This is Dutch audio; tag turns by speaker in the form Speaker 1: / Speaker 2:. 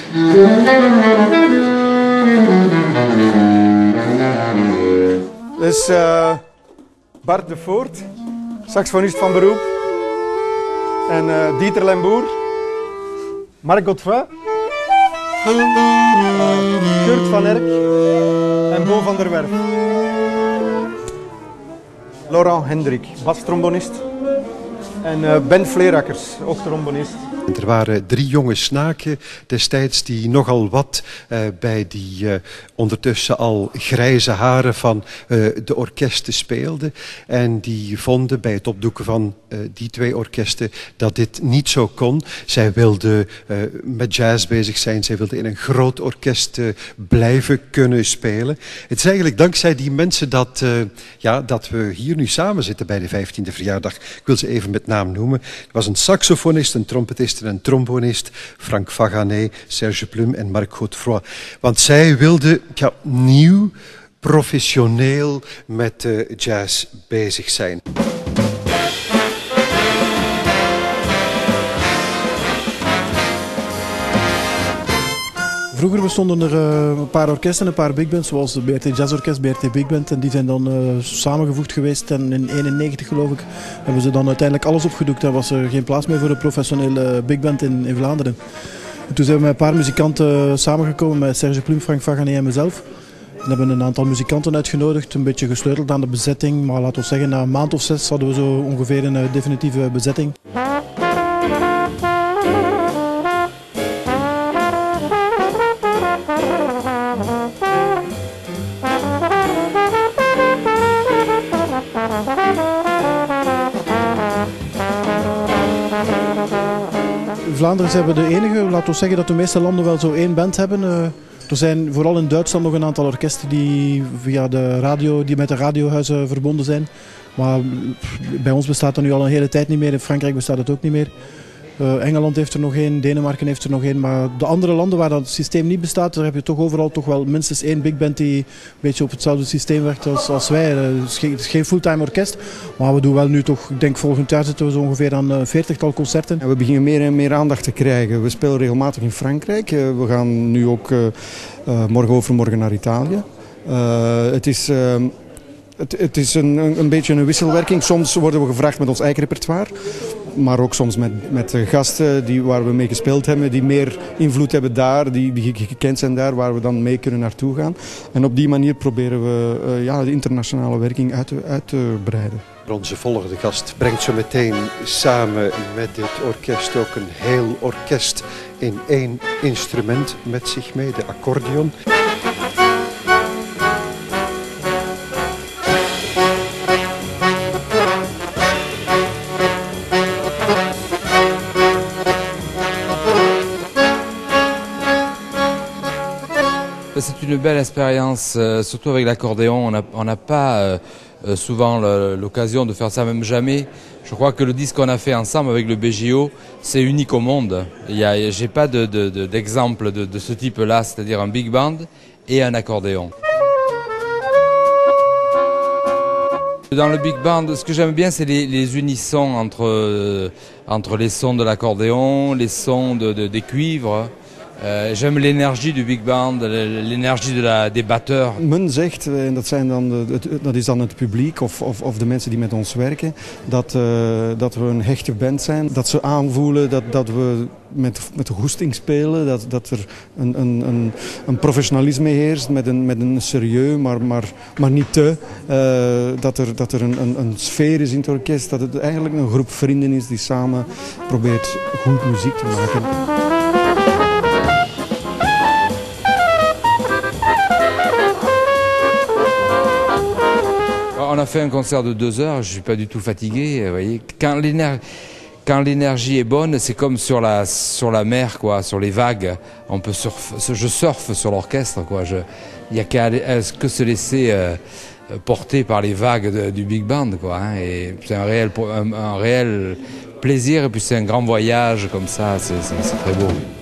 Speaker 1: Dit is Bart de Voort, saxofonist van beroep. En Dieter Lemboer, Marc Godefroy, Kurt van Erck en Bo van der Werf. Laurent Hendrik, bastrombonist. En Ben Vleerakkers, ook trombonist.
Speaker 2: Er waren 3 jonge snaken destijds die nogal wat bij die ondertussen al grijze haren van de orkesten speelden. En die vonden bij het opdoeken van die 2 orkesten dat dit niet zo kon. Zij wilden met jazz bezig zijn, zij wilden in een groot orkest blijven kunnen spelen. Het is eigenlijk dankzij die mensen dat we hier nu samen zitten bij de 15e verjaardag. Ik wil ze even met naam noemen. Er was een saxofonist, een trompetist en een trombonist, Frank Vaganet, Serge Plum en Marc Godefroy. Want zij wilden nieuw, professioneel met jazz bezig zijn.
Speaker 3: Vroeger bestonden er een paar orkesten, een paar big bands, zoals de BRT Jazzorkest, BRT Big Band. En die zijn dan samengevoegd geweest en in 1991 geloof ik hebben ze dan uiteindelijk alles opgedoekt. Er was er geen plaats meer voor een professionele big band in Vlaanderen. En toen zijn we met een paar muzikanten samengekomen, met Serge Plum, Frank Vaganet en mezelf. We hebben een aantal muzikanten uitgenodigd, een beetje gesleuteld aan de bezetting. Maar laten we zeggen, na een maand of 6 hadden we zo ongeveer een definitieve bezetting. Vlaanderen zijn we de enige, laten we zeggen dat de meeste landen wel zo 1 band hebben. Er zijn vooral in Duitsland nog een aantal orkesten die via de radio, die met de radiohuizen verbonden zijn. Maar bij ons bestaat dat nu al een hele tijd niet meer, in Frankrijk bestaat het ook niet meer. Engeland heeft er nog 1, Denemarken heeft er nog 1, maar de andere landen waar dat systeem niet bestaat, daar heb je toch overal toch wel minstens 1 big band die een beetje op hetzelfde systeem werkt als wij. Het is geen fulltime orkest, maar we doen wel nu toch, ik denk volgend jaar zitten we zo ongeveer aan 40-tal concerten.
Speaker 1: En we beginnen meer en meer aandacht te krijgen. We spelen regelmatig in Frankrijk. We gaan nu ook morgen overmorgen naar Italië. Het is een beetje een wisselwerking. Soms worden we gevraagd met ons eigen repertoire. Maar ook soms met gasten waar we mee gespeeld hebben, die meer invloed hebben daar, die gekend zijn daar, waar we dan mee kunnen naartoe gaan. En op die manier proberen we de internationale werking uit te breiden.
Speaker 2: Onze volgende gast brengt zo meteen samen met dit orkest ook een heel orkest in 1 instrument met zich mee, de accordeon.
Speaker 4: C'est une belle expérience, surtout avec l'accordéon. On n'a pas souvent l'occasion de faire ça, même jamais. Je crois que le disque qu'on a fait ensemble avec le BGO, c'est unique au monde. J'ai pas d'exemple de ce type-là, c'est-à-dire un big band et un accordéon. Dans le big band, ce que j'aime bien, c'est les unissons entre les sons de l'accordéon, les sons des cuivres. J'aime l'énergie du big band, l'énergie des batteurs.
Speaker 1: Men zegt, en dat is dan het publiek of de mensen die met ons werken, dat we een hechte band zijn. Dat ze aanvoelen dat we met de goesting spelen, dat er een professionalisme heerst met een serieus, maar niet te. Dat er een sfeer is in het orkest, dat het eigenlijk een groep vrienden is die samen probeert goed muziek te maken.
Speaker 4: On a fait un concert de 2 heures, je suis pas du tout fatigué. Vous voyez. Quand l'énergie est bonne, c'est comme sur la mer, quoi, sur les vagues. Je surfe sur l'orchestre, quoi. Il n'y a que se laisser porter par les vagues du big band, quoi. Hein, et c'est un réel plaisir et puis c'est un grand voyage comme ça, c'est très beau.